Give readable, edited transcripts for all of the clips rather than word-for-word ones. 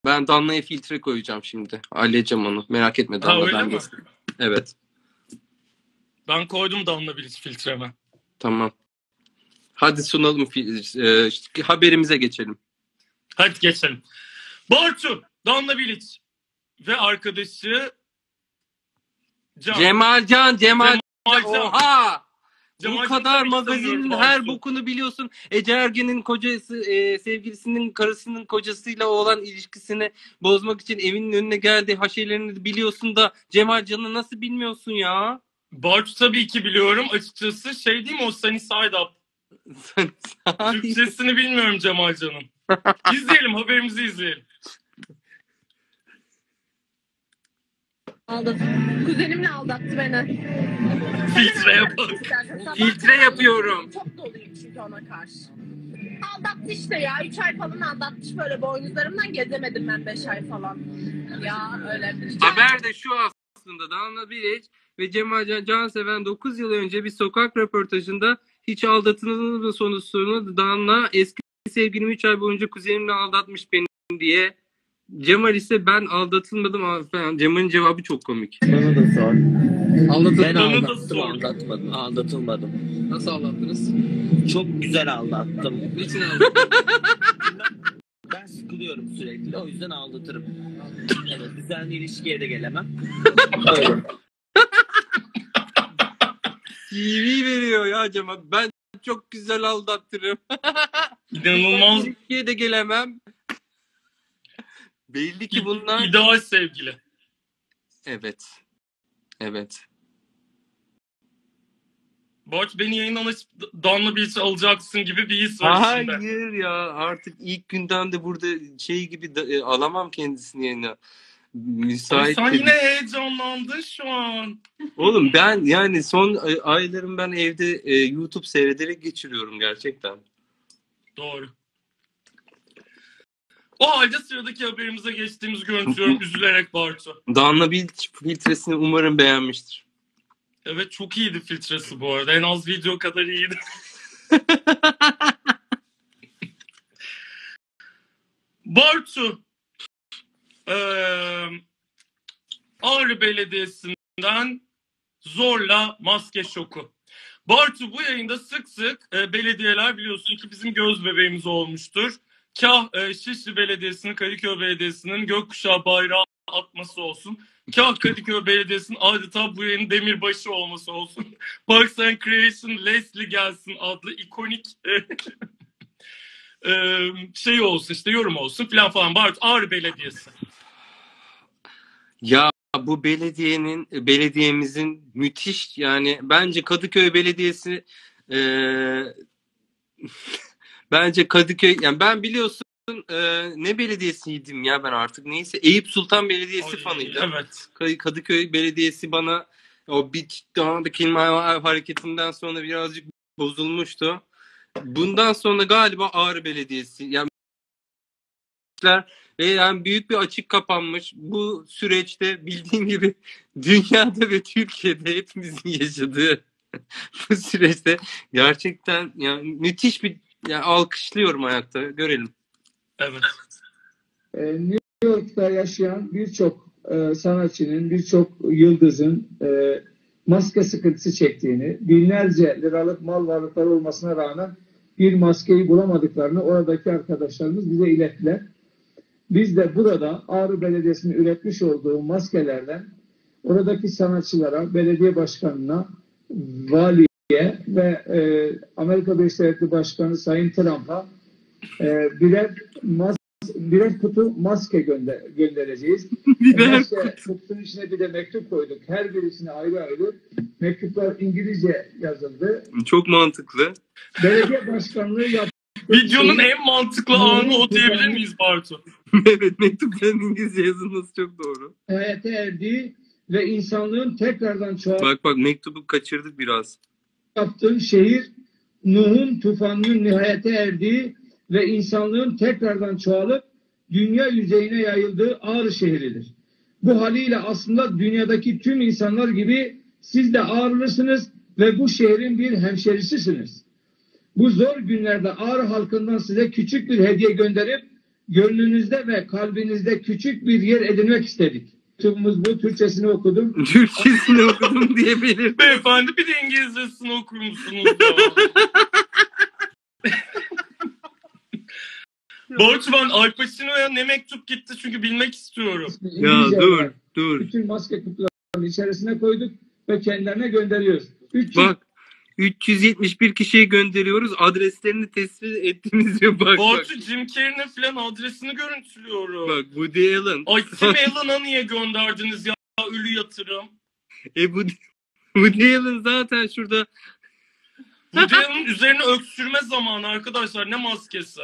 Ben Danla'ya filtre koyacağım şimdi. Halledeceğim onu. Merak etme Danla. Öyle ben mi? geçtim. Evet. Ben koydum Danla Bilic filtreme. Tamam. Hadi sunalım. Haberimize geçelim. Hadi geçelim. Bartu, Danla Bilic ve arkadaşı Can. Cemalcan. Oha! Cemal Bu kadar Can'ı magazinin tanıyorum her Bartu. bokunu biliyorsun. Ece Ergen'in kocası, sevgilisinin karısının kocasıyla olan ilişkisini bozmak için evinin önüne geldiği haşelerini biliyorsun da Cemalcan'ı nasıl bilmiyorsun ya? Bartu tabii ki biliyorum. Açıkçası şey değil mi o Sunny Side Up? Türkçesini bilmiyorum Cemal Can'ın. İzleyelim, haberimizi izleyelim. Kuzenimle aldattı beni. Filtreye bak. Filtre yapıyorum. Çok doluyum çünkü ona karşı. Aldattı işte ya. 3 ay falan aldatmış, böyle boynuzlarımdan gezemedim ben 5 ay falan. Ya öyle. Haber de şu aslında. Danla Bilic ve Cemalcan Canseven 9 yıl önce bir sokak röportajında hiç aldatılma sonuçlarını Danla eski sevgilim 3 ay boyunca kuzenimle aldatmış beni diye. Cemal ise ben aldatılmadım falan. Cemal'in cevabı çok komik. Bana da sor. Ben Bana da aldattım, sor. aldatılmadım. Nasıl aldattınız? Çok güzel aldattım. Niçin aldattınız? Ben sıkılıyorum sürekli, o yüzden aldatırım. Evet, düzenli ilişkiye de gelemem. Öyle. CV veriyor ya Cemal. Ben çok güzel aldattırım. İnanılmaz. İlişkiye de gelemem. Belli ki bunlar... İdeal sevgili. Evet. Evet. Bartu beni yayından açıp Danla Bilic'i alacaksın gibi bir his var içinde. Hayır ya, artık ilk günden de burada şey gibi alamam kendisini yerine. Müsait. Sen yine heyecanlandın şu an. Oğlum ben yani son aylarım ben evde YouTube seyrederek geçiriyorum gerçekten. Doğru. O halde sıradaki haberimize geçtiğimiz görüntüyorum üzülerek Bartu. Danla Bilic filtresini umarım beğenmiştir. Evet, çok iyiydi filtresi bu arada. En az video kadar iyiydi. Bartu. Ağrı Belediyesi'nden zorla maske şoku. Bartu, bu yayında sık sık belediyeler biliyorsun ki bizim göz bebeğimiz olmuştur. Kah Şişli Belediyesi'nin, Kadıköy Belediyesi'nin gökkuşağı bayrağı atması olsun. Kah Kadıköy Belediyesi'nin adeta bu yayının demirbaşı olması olsun. Parks and Creation Leslie gelsin adlı ikonik şey olsun, işte yorum olsun falan. Bartu, Ağrı Belediyesi. Ya bu belediyemizin müthiş, yani bence Kadıköy Belediyesi bence Kadıköy, yani ben biliyorsun ne belediyesiydim ya ben artık, neyse Eyüp Sultan Belediyesi fanıydım. Evet. Kadıköy Belediyesi bana o bir daha da kelime hareketinden sonra birazcık bozulmuştu. Bundan sonra galiba Ağrı Belediyesi, yani ve yani büyük bir açık kapanmış. Bu süreçte bildiğin gibi dünyada ve Türkiye'de hepimizin yaşadığı bu süreçte gerçekten yani müthiş bir, yani alkışlıyorum ayakta, görelim. Evet. New York'ta yaşayan birçok sanatçının, birçok yıldızın maske sıkıntısı çektiğini, binlerce liralık mal varlıkları olmasına rağmen bir maskeyi bulamadıklarını oradaki arkadaşlarımız bize ilettiler. Biz de burada Ağrı Belediyesi'nin üretmiş olduğu maskelerden oradaki sanatçılara, belediye başkanına, valiye ve Amerika Birleşik Devletleri Başkanı Sayın Trump'a birer kutu maske göndereceğiz. Maske kutunun içine bir de mektup koyduk. Her birisine ayrı ayrı mektuplar İngilizce yazıldı. Çok mantıklı. Belediye başkanlığı yaptı. Videonun en mantıklı anı o diyebilir miyiz Bartu? Evet, mektupların İngilizce yazılması çok doğru. Hayata erdiği ve insanlığın tekrardan çoğaltıp Bak mektubu kaçırdık biraz. yaptığın şehir Nuh'un tufanının nihayete erdiği ve insanlığın tekrardan çoğalıp dünya yüzeyine yayıldığı Ağrı şehridir. Bu haliyle aslında dünyadaki tüm insanlar gibi siz de Ağrılısınız ve bu şehrin bir hemşerisisiniz. Bu zor günlerde Ağrı halkından size küçük bir hediye gönderip gönlünüzde ve kalbinizde küçük bir yer edinmek istedik. Tümümüz bu. Türkçesini okudum. Türkçesini okudum diye belirtti. Beyefendi bir de İngilizcesini okur musunuz ya? Bartu, ben Al Pacino'ya ne mektup gitti çünkü bilmek istiyorum. Ya İngilizce dur var. dur. Bütün maske kutularının içerisine koyduk ve kendilerine gönderiyoruz. 300 Bak 371 kişiye gönderiyoruz. Adreslerini tespit ettiğimiz yok. Bak bak. Bartu, Jim Carrey'nin falan adresini görüntülüyorum. Bak Woody Allen. Ay, Tim Allen'a niye gönderdiniz ya? Ölü yatırım. Woody Allen zaten şurada. Woody Allen'ın üzerine öksürme zamanı arkadaşlar. Ne maskesi?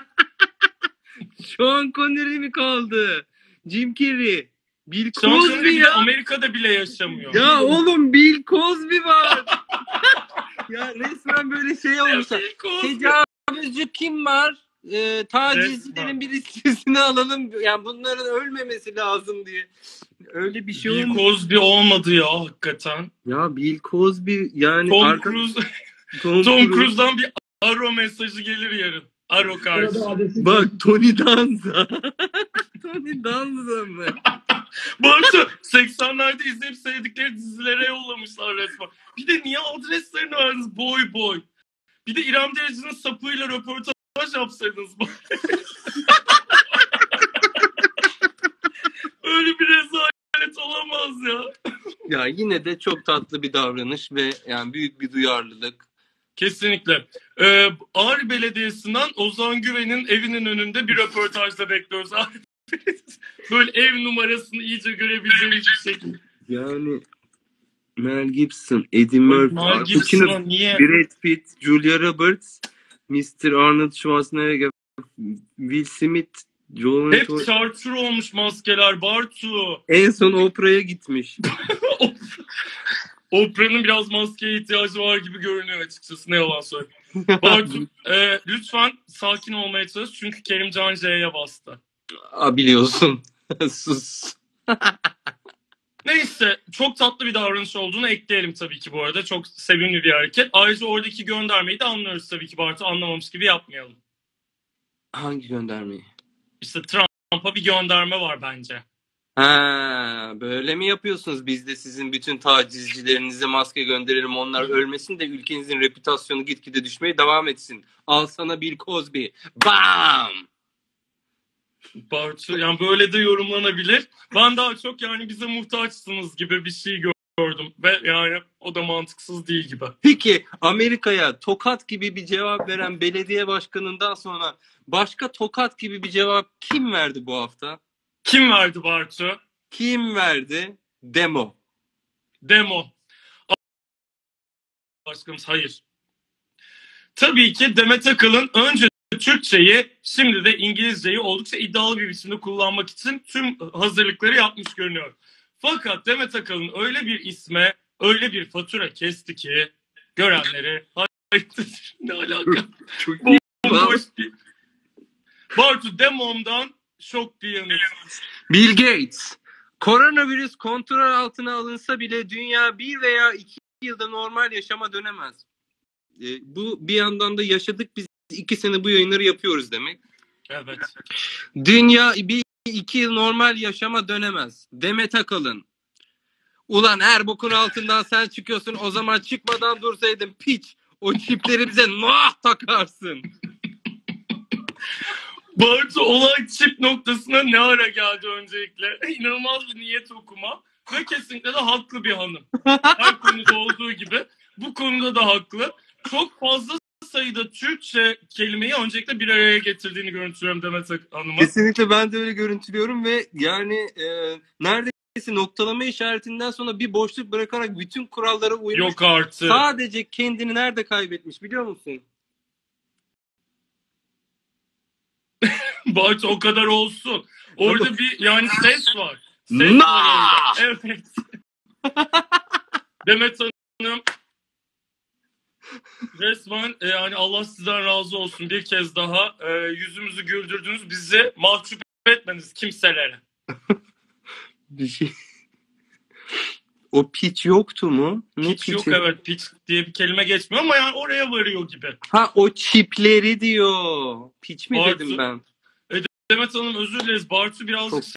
Sean Connery mi kaldı? Jim Carrey. Bill Sean Connery Cosby bile ya. Amerika'da bile yaşamıyor. Ya oğlum Bill Cosby var. Ya resmen böyle şey olmuşlar. Bill Cosby. Tecavüzcü kim var? Tacizcilerin bir listesini alalım. Yani bunların ölmemesi lazım diye. Öyle bir şey Bill olmuş. Cosby olmadı ya hakikaten. Ya Bill Cosby yani Tom Cruise. Tom Cruise. Cruise'dan bir aro mesajı gelir yarın. Aro karşı. Orada adresi Bak Tony Danza. Tony Danza mı? Bartu 80'lerde izleyip sevdikleri dizilere yollamışlar resmen. Bir de niye adreslerini verdiniz boy boy? Bir de İrem Derici'nin sapıyla röportaj yapsaydınız. Öyle bir rezalet olamaz ya. Ya yine de çok tatlı bir davranış ve yani büyük bir duyarlılık. Kesinlikle. Ağrı Belediyesi'nden Ozan Güven'in evinin önünde bir röportajda bekliyoruz. Böyle ev numarasını iyice görebileceğimiz bir şekilde. Yani Mel Gibson, Eddie Murphy, Mel Al Pacino, Gibson'a niye? Brad Pitt, Julia Roberts, Mr. Arnold Schwarzenegger, Will Smith, Joel Hep Torre. çarçur olmuş maskeler Bartu. En son Oprah'ya gitmiş. Oprah'nın biraz maskeye ihtiyacı var gibi görünüyor açıkçası. Ne yalan söyleyeyim. Bartu lütfen sakin olmaya çalış. Çünkü Kerimcan C'ye bastı. Biliyorsun. Sus. Neyse, çok tatlı bir davranış olduğunu ekleyelim tabii ki bu arada. Çok sevimli bir hareket. Ayrıca oradaki göndermeyi de anlıyoruz tabii ki Bartu. Anlamamış gibi yapmayalım. Hangi göndermeyi? İşte Trump'a bir gönderme var bence. Ha, böyle mi yapıyorsunuz? Biz de sizin bütün tacizcilerinize maske gönderelim. Onlar ölmesin de ülkenizin reputasyonu gitgide düşmeye devam etsin. Al sana Bill Cosby. Bam! Bartu, yani böyle de yorumlanabilir. Ben daha çok yani bize muhtaçsınız gibi bir şey gördüm. Ve yani o da mantıksız değil gibi. Peki Amerika'ya tokat gibi bir cevap veren belediye başkanından sonra başka tokat gibi bir cevap kim verdi bu hafta? Kim verdi Bartu? Kim verdi? Demo. Demo. Başkanımız hayır. Tabii ki Demet Akalın önce Türkçeyi, şimdi de İngilizceyi oldukça iddialı bir biçimde kullanmak için tüm hazırlıkları yapmış görünüyor. Fakat Demet Akalın öyle bir isme, öyle bir fatura kesti ki görenleri hayır ne alaka? Çok Boş bir... Bartu, demomdan şok bir yanıt. Bill Gates. Koronavirüs kontrol altına alınsa bile dünya 1 veya 2 yılda normal yaşama dönemez. Bu bir yandan da yaşadık biz 2 sene bu yayınları yapıyoruz demek. Evet. Dünya 1-2 yıl normal yaşama dönemez. Demet Akalın. Ulan her bokun altından sen çıkıyorsun, o zaman çıkmadan dursaydın piç. O çipleri bize nah takarsın. Bartu, olay çip noktasına ne ara geldi öncelikle? İnanılmaz bir niyet okuma. Ve kesinlikle de haklı bir hanım. Her konuda olduğu gibi bu konuda da haklı. Çok fazla sayıda Türkçe kelimeyi öncelikle bir araya getirdiğini görüntülüyorum Demet Hanım'a. Kesinlikle ben de öyle görüntülüyorum ve yani neredeyse noktalama işaretinden sonra bir boşluk bırakarak bütün kurallara uymuş. Yok artık. Sadece kendini nerede kaybetmiş biliyor musun? Bartu, o kadar olsun. Orada bir yani ses var. Ses Na! var orada. Evet. Demet Hanım resmen yani Allah sizden razı olsun, bir kez daha yüzümüzü güldürdünüz, bizi mahcup etmeniz kimselere. Bir şey. O piç yoktu mu? Ne Hiç yok, piçi? evet, piç diye bir kelime geçmiyor ama yani oraya varıyor gibi. Ha o çipleri diyor. Piç mi Artı- dedim ben? Demet Hanım özür dileriz. Bartu birazcık